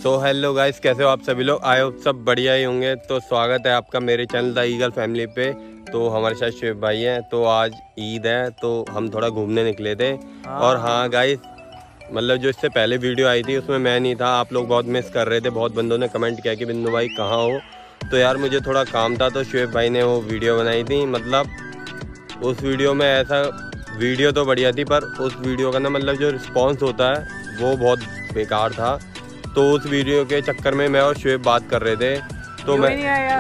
तो hello guys, कैसे हो आप सभी लोग? आए हो सब बढ़िया ही होंगे। तो स्वागत है आपका मेरे चैनल द ईगल फैमिली पे। तो हमारे साथ शुएब भाई हैं। तो आज ईद है तो हम थोड़ा घूमने निकले थे। और हाँ गाइस, मतलब जो इससे पहले वीडियो आई थी उसमें मैं नहीं था। आप लोग बहुत मिस कर रहे थे, बहुत बंदों ने कमेंट किया कि बिन्नू भाई कहाँ हो। तो यार मुझे थोड़ा काम था तो शुएब भाई ने वो वीडियो बनाई थी। मतलब उस वीडियो में ऐसा, वीडियो तो बढ़िया थी पर उस वीडियो का ना मतलब जो रिस्पॉन्स होता है वो बहुत बेकार था। तो उस वीडियो के चक्कर में मैं और शुएब बात कर रहे थे तो मैं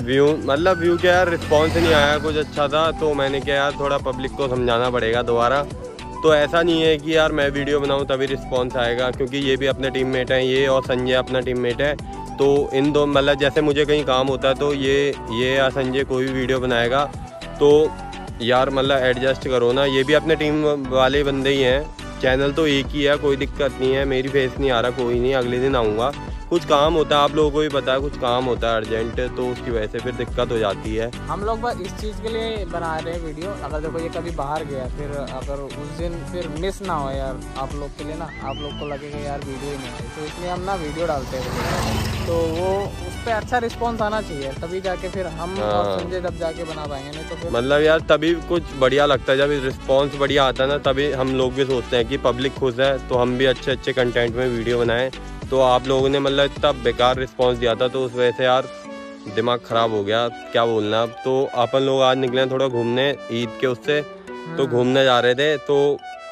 व्यू क्या यार, रिस्पॉन्स नहीं आया कुछ अच्छा था। तो मैंने क्या यार, थोड़ा पब्लिक को समझाना पड़ेगा दोबारा। तो ऐसा नहीं है कि यार मैं वीडियो बनाऊं तभी रिस्पॉन्स आएगा, क्योंकि ये भी अपने टीममेट हैं, ये और संजय अपना टीममेट है। तो इन दो मतलब जैसे मुझे कहीं काम होता है तो ये या संजय कोई भी वीडियो बनाएगा तो यार मतलब एडजस्ट करो ना। ये भी अपने टीम वाले बंदे ही हैं, चैनल तो एक ही है, कोई दिक्कत नहीं है। मेरी फेस नहीं आ रहा, कोई नहीं, अगले दिन आऊँगा। कुछ काम होता है, आप लोगों को भी पता है, कुछ काम होता है अर्जेंट, तो उसकी वजह से फिर दिक्कत हो जाती है। हम लोग बस इस चीज़ के लिए बना रहे हैं वीडियो। अगर देखो ये कभी बाहर गया फिर अगर उस दिन फिर मिस ना हो यार आप लोग के लिए ना, आप लोग को लगेगा यार वीडियो ही नहीं आई, तो इसलिए हम ना वीडियो डालते हैं। तो वो उस पर अच्छा रिस्पॉन्स आना चाहिए, तभी जाके फिर हम और संजय जब जाके बना पाएंगे, नहीं तो फिर मतलब यार तभी कुछ बढ़िया लगता है। जब रिस्पॉन्स बढ़िया आता है ना तभी हम लोग भी सोचते हैं कि पब्लिक खुश है तो हम भी अच्छे अच्छे कंटेंट में वीडियो बनाएं। तो आप लोगों ने मतलब इतना बेकार रिस्पांस दिया था तो उस वजह से यार दिमाग ख़राब हो गया, क्या बोलना। अब तो अपन लोग आज निकले थोड़ा घूमने ईद के उससे, तो घूमने जा रहे थे। तो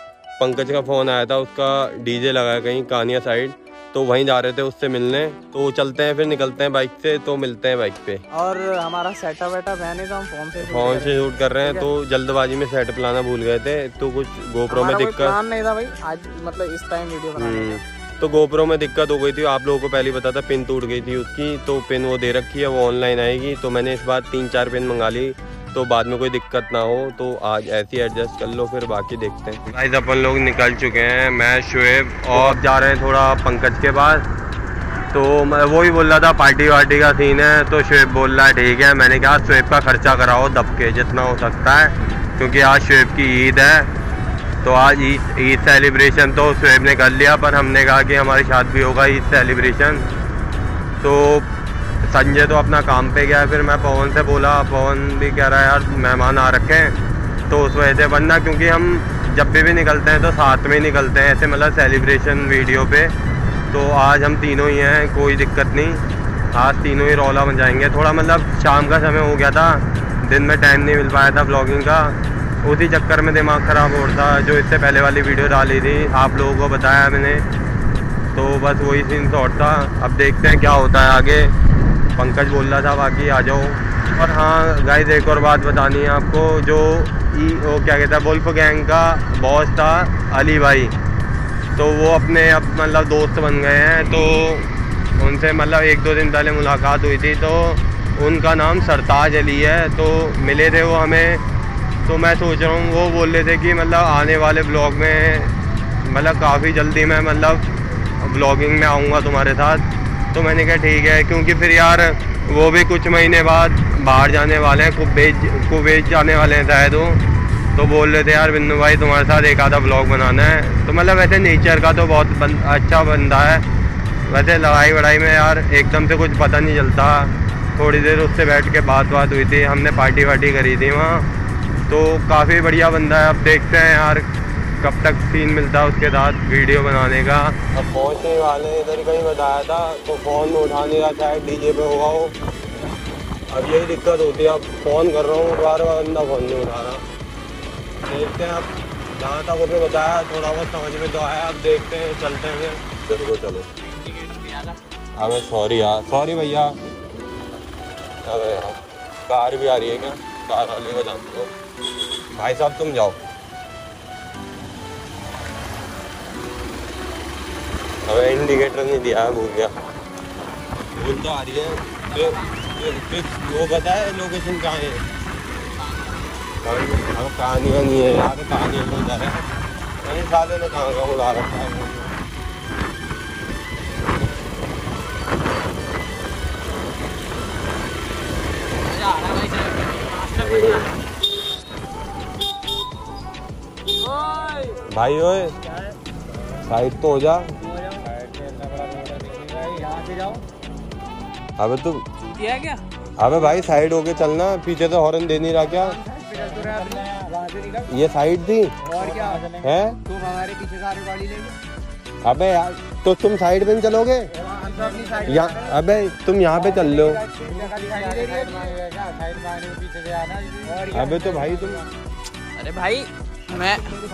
पंकज का फ़ोन आया था, उसका डीजे लगाया कहीं कानिया साइड, तो वहीं जा रहे थे उससे मिलने। तो चलते हैं, फिर निकलते हैं बाइक से, तो मिलते हैं बाइक पे। और हमारा सेटअप वेटअप है नहीं तो हम फ़ोन से शूट कर रहे हैं। तो जल्दबाजी में सेटअप लाना भूल गए थे, तो कुछ गोप्रो में दिक्कत नहीं था भाई आज, मतलब इस टाइम वीडियो बनाने का। तो गोप्रो में दिक्कत हो गई थी। आप लोगों को पहले पता था, पिन टूट गई थी उसकी, तो पिन वो दे रखी है, वो ऑनलाइन आएगी। तो मैंने इस बार 3-4 पिन मंगा ली, तो बाद में कोई दिक्कत ना हो। तो आज ऐसे ही एडजस्ट कर लो, फिर बाकी देखते हैं। गाइस अपन लोग निकल चुके हैं, मैं शुएब और जा रहे हैं थोड़ा पंकज के पास। तो मैं वही बोल रहा था पार्टी वार्टी का सीन है, तो शुएब बोल रहा है ठीक है। मैंने कहा शुएब का खर्चा कराओ दब के जितना हो सकता है, क्योंकि आज शुएब की ईद है। तो आज ईद सेलिब्रेशन तो शुएब ने कर लिया, पर हमने कहा कि हमारे साथ भी होगा ईद सेलिब्रेशन। तो संजय तो अपना काम पे गया है, फिर मैं पवन से बोला, पवन भी कह रहा है यार मेहमान आ रखे हैं, तो उस वजह से वरना क्योंकि हम जब भी निकलते हैं तो साथ में ही निकलते हैं ऐसे, मतलब सेलिब्रेशन वीडियो पे। तो आज हम तीनों ही हैं, कोई दिक्कत नहीं, आज तीनों ही रौला मचाएंगे। थोड़ा मतलब शाम का समय हो गया था, दिन में टाइम नहीं मिल पाया था ब्लॉगिंग का, उसी चक्कर में दिमाग ख़राब हो रहा था। जो इससे पहले वाली वीडियो डाली थी आप लोगों को बताया मैंने, तो बस वही सीन शॉर्ट था। अब देखते हैं क्या होता है आगे। पंकज बोल रहा था बाकी आ जाओ। और हाँ गाइस, एक और बात बतानी है आपको, जो वो क्या कहता है वुल्फ गैंग का बॉस था अली भाई, तो वो अपने अब मतलब दोस्त बन गए हैं। तो उनसे मतलब 1-2 दिन पहले मुलाकात हुई थी, तो उनका नाम सरताज अली है। तो मिले थे वो हमें। तो मैं सोच रहा हूँ, वो बोल रहे थे कि मतलब आने वाले ब्लॉग में मतलब काफ़ी जल्दी मैं मतलब ब्लॉगिंग में आऊँगा तुम्हारे साथ। तो मैंने कहा ठीक है, क्योंकि फिर यार वो भी कुछ महीने बाद बाहर जाने वाले हैं, कुवैत जाने वाले हैं शायद वो। तो बोल रहे थे यार बिन्नू भाई तुम्हारे साथ एक आधा ब्लॉग बनाना है। तो मतलब वैसे नेचर का तो बहुत अच्छा बंदा है। वैसे लड़ाई वड़ाई में यार एकदम से कुछ पता नहीं चलता। थोड़ी देर उससे बैठ के बात हुई थी, हमने पार्टी वार्टी करी थी वहाँ। तो काफ़ी बढ़िया बंदा है। अब देखते हैं यार कब तक सीन मिलता है उसके साथ वीडियो बनाने का। अब पहुँचने वाले इधर कहीं बताया था, तो फ़ोन उठा नहीं रहा, चाहे डीजे पे होगा वो। अब यही दिक्कत होती है, अब फ़ोन कर रहा हूँ बार बार, बंदा फ़ोन नहीं उठा रहा। देखते हैं, अब जहाँ तक उसने बताया थोड़ा बहुत समझ में तो आया। अब देखते हैं, चलते हैं फिर। चलो अबे सॉरी यार, सॉरी भैया। अरे यार कार भी आ रही है क्या? कार वाले को जानते हो भाई साहब, तुम जाओ। अबे इंडिकेटर नहीं दिया है, भूल गया। भूल तो आ रही है। फिर वो पता है लोकेशन कहाँ है? कहानी का नहीं है यार, कहानी हो जा रहा है। मैंने साले ने कहाँ का बुला रखा है। भाई ओए साइड तो हो जा। आगे जाओ। अबे तू दिया क्या? अबे भाई साइड होके चलना, पीछे से हॉर्न दे नहीं रहा क्या? ये साइड थी और क्या है? तुम हमारे पीछे सारी गाड़ी लेंगे। अबे यार तो तुम साइड पे नहीं चलोगे? हम तो अपनी साइड या अबे तुम यहाँ पे चल लो। पीछे से आना। अबे तो भाई तुम, अरे भाई मैं और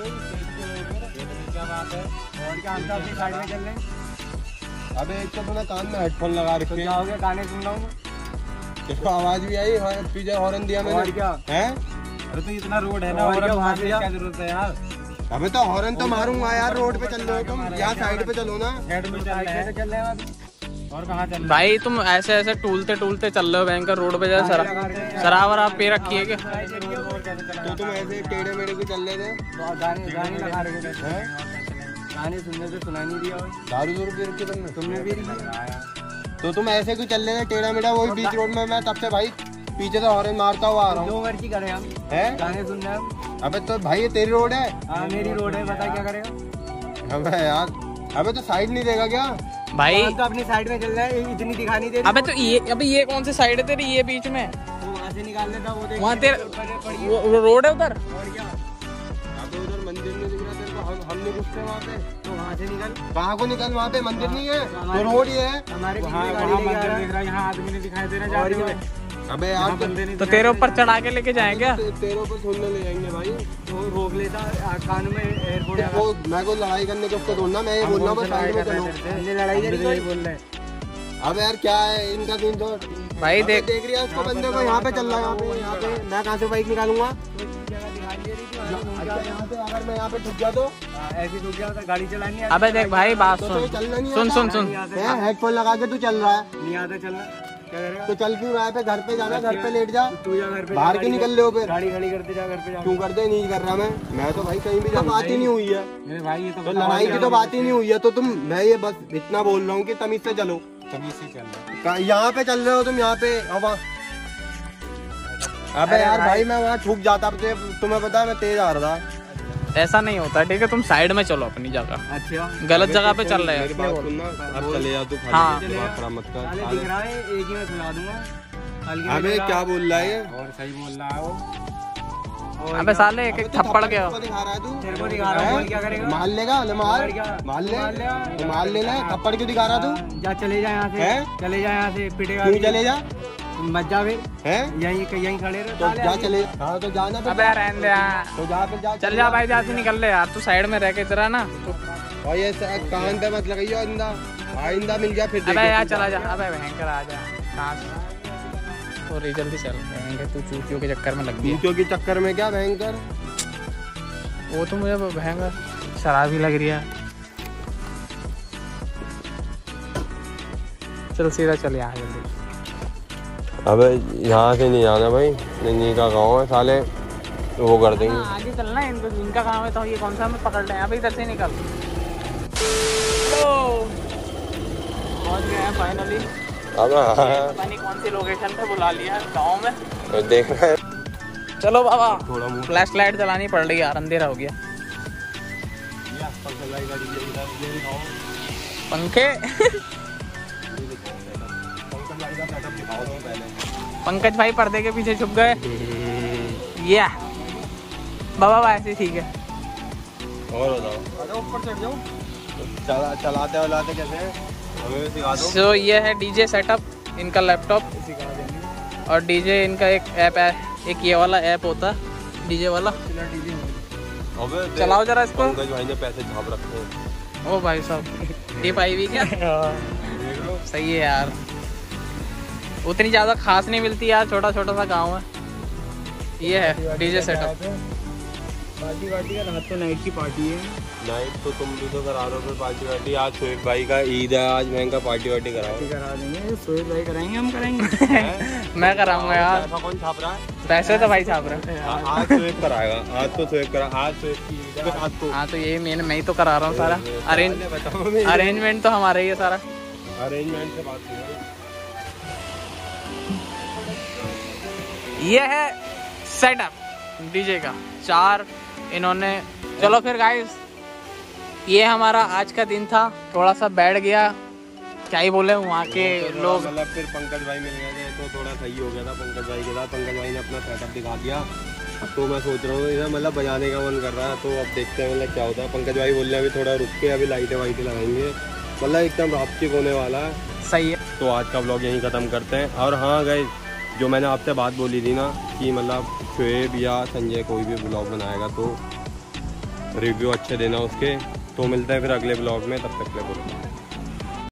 क्या, हम तो अपनी साइड में चल रहे हैं। अबे एक तो तूने कान में हेडफोन लगा तो रखे, जाओगे गाने सुन रहा हूँ। इसको आवाज भी आई, पीछे हॉर्न दिया और मैंने क्या? है? अरे तो इतना रोड है ना, और क्या वहाँ से क्या जरूरत है यार? अबे तो हॉर्न तो मारूंगा यार, रोड पे चल रहे हो तुम, यहाँ साइड पे चलो ना। साइड में चल रहे हैं। और कहाँ चल रहे भाई तुम ऐसे ऐसे टूलते टूलते चल रहे हो भयंकर रोड पे जा। शराब आप पे रखी है क्या? तो तुम ऐसे टेढ़े मेढ़े को चल रहे थे, हैं? गाने लगा रहे थे। हैं? गाने सुनने से सुनाई नहीं दिया। दारू दूर पी रखी तुमने? तुमने भी तो तुम ऐसे क्यों चल रहे थे टेढ़ा मेढ़ा? वही बीच रोड में मैं तब से भाई पीछे से हॉर्न मारता हुआ आ रहा हूँ। दो मर्जी करें हम, है? गाने सुनने हम। अबे तो भाई ये तेरी रोड है। हाँ मेरी रोड है, बता क्या करेगा? अबे यार, अबे तो साइड नहीं देगा क्या? भाई हम तो अपनी साइड में चल रहे हैं, इतनी दिखा नहीं दे रही। अबे तो ये कौन सी साइड है तेरी? ये बीच में तो वहाँ से निकाल लेता, वो देख वहाँ पड़ी। वो रोड है उधर। और क्या? अबे उधर मंदिर नहीं दिख रहा तेरे को? हम नहीं घुसते वहाँ पे। तो वहाँ से निकल। कहाँ को निकल? वहाँ पे मंदिर नहीं है, तो रोड ही है। हमारे पीछे गाड़ी लेके आ रहा है। यहाँ आदमी नहीं दिखाई दे रहा। और क्या? अबे यार तो तेरे ऊपर चढ़ा के लेके जाए क्या? तेरे ऊपर सुनने ले जाएंगे भाई। वो रोक लेता, कान में एयरपोर्ट। वो मैं को लड़ाई करने के उसको ढूंढना, मैं ये बोल रहा हूँ बस साइड में चलो। हमने लड़ाई करी, यही बोल रहे हैं। अबे यार क्या है इनका सीन? तो भाई अबे देख देख रही है उसको बंदे को, यहाँ पे चल रहा है, यहाँ पे मैं कहाँ से बाइक निकालूंगा? यहाँ पे अगर मैं यहाँ पे ठुक गया तो ऐसी रुक गया था, गाड़ी चलानी नहीं अबे देख भाई बात तो सुन चलना नहीं सुन आता। सुन सुन है, हेडफोन लगा के तू चल रहा है नहीं आता चलना, क्या करेगा? तो चल क्यों रहा है? पे घर पे जाना, घर पे लेट जा। तू जा घर पे, बाहर क्यों निकल रहे हो फिर? गाड़ी खड़ी करते जा, घर पे जा। क्यों करते? नहीं कर रहा मैं तो भाई कहीं भी बात ही नहीं हुई है। मेरे भाई ये तो लड़ाई की तो बात ही नहीं हुई है, तो तुम, मैं ये बस इतना बोल रहा हूँ कि तमीज से चलो। तमीज से चल रहा है। यहाँ पे चल रहे हो तुम, यहाँ पे हवा। अबे यार भाई मैं वहाँ छूट जाता, अब तुम्हें पता है मैं तेज आ रहा था। ऐसा नहीं होता, ठीक है? तुम साइड में चलो अपनी जगह, अच्छा गलत जगह पे चल रहे मेरी हो। बात सुनना, अब चले जा तू, हाँ। खाली दिमाग खराब मत साले कर। दिख रहा है, एक ही में सुना दूंगा। हल्के में अबे जरा- क्या बोल रहा है ये? और सही बोल रहा है वो। और अबे साले एक अबे एक तू थप्पड़ गया। किसको दिखा रहा है तू? तेरे को दिखा रहा हूँ, बोल क्या करेगा? मार लेगा? ले मार, और क्या? मार ले, मार लेगा। तो मार ले ले। थप्पड़ क्यों दिखा रहा तू? जा चले जा यहाँ से, हैं? चले जा यहाँ से, पिटेगा। क्यों भी। चले जा? मत जा फिर, हैं? यहीं खड़े रहो। तो जा चले, हाँ तो जाना फिर। अबे यार रहने दे यार। तो जा फिर, जा चल जा भाई, जहाँ से निकल ले यार, तू साइड में रह के तेरा ना तू। और ये कान पे मत लगाइयो आइंदा, आइंदा मिल गया फिर अबे देखियो यार तू। चला जा। अबे भयंकर आ जा कहाँ से? और जल्दी चल भयंकर, तू चूतियों के चक्कर में लग गया। चूतियों के चक्कर में क्या भयंकर? वो तो मुझे भयंकर शराब ही लग रही है। चल सीधा चल यहाँ जल्दी। अबे यहाँ से नहीं जाना भाई, नन्ही का गाँव है, साले वो कर देंगे। आगे चलना है, इनका काम है। तो ये कौन सा हमें पकड़ लें? अभी इधर से निकल। पहुँच गए हैं फाइनली। अब पता नहीं कौन सी लोकेशन पे बुला लिया है गाँव में। देखना है चलो बाबा, थोड़ा मुँह फ्लैश लाइट जलानी पड़ रही है यार, अंधेरा हो गया। पंखे पंकज भाई पर्दे के पीछे छुप गए। या बाबा ऐसे ठीक है। और बताओ, ऊपर चढ़ जाओ। चलाते वलाते कैसे हैं? हमें भी सिखा दो। सो ये है डीजे सेटअप, इनका लैपटॉप। और डीजे इनका एक ऐप है, एक ये वाला ऐप होता है डीजे वाला। अबे देख, चलाओ जरा इसको। पंकज भाई ने पैसे छाप रखे हैं। ओ भाई साहब, टिप आई हुई क्या? देख लो। सही है यार, उतनी ज़्यादा खास नहीं मिलती यार, छोटा छोटा सा गांव है। ये है डीजे सेटअप। पार्टी वार्टी का रात को नाइट की पार्टी है। नाइट तो तुम भी तो करा रहे हो फिर पार्टी वार्टी। आज शोएब भाई का ईद है, आज महंगा पार्टी वार्टी कराओ। करा देंगे, सोहेल भाई कराएंगे, हम कराएंगे। मैं कराऊंगा यार, पैसा कौन छाप रहा है? पैसे तो भाई छाप रहे हैं। आज शोएब कराएगा, आज तो शोएब करा, आज शोएब की ईद है, आज तो हाँ तो ये मैं ही तो करा रहा हूँ सारा। बताओ मैं अरेंजमेंट तो हमारा ही है सारा। अरेंजमेंट से बात की। ये है सेटअप डीजे का, 4 इन्होंने। चलो फिर गाइस, ये हमारा आज का दिन था। थोड़ा सा बैठ गया, क्या ही बोले वहाँ के तो लोग। मतलब फिर पंकज भाई मिल गए थे तो थोड़ा सही हो गया था पंकज भाई के साथ। पंकज भाई ने अपना सेटअप दिखा दिया। तो मैं सोच रहा हूँ इधर मतलब बजाने का मन कर रहा है, तो अब देखते हैं मतलब क्या होता है। पंकज भाई बोल रहे हैं अभी थोड़ा रुक के अभी लाइटें वाइटें लगाएंगे, मतलब एकदम रास्टिक होने वाला है। सही है। तो आज का व्लॉग यहीं ख़त्म करते हैं। और हाँ गाइस, जो मैंने आपसे बात बोली थी ना कि मतलब शुएब या संजय कोई भी व्लॉग बनाएगा तो रिव्यू अच्छे देना उसके। तो मिलते हैं फिर अगले व्लॉग में, तब तक के लिए बोलो।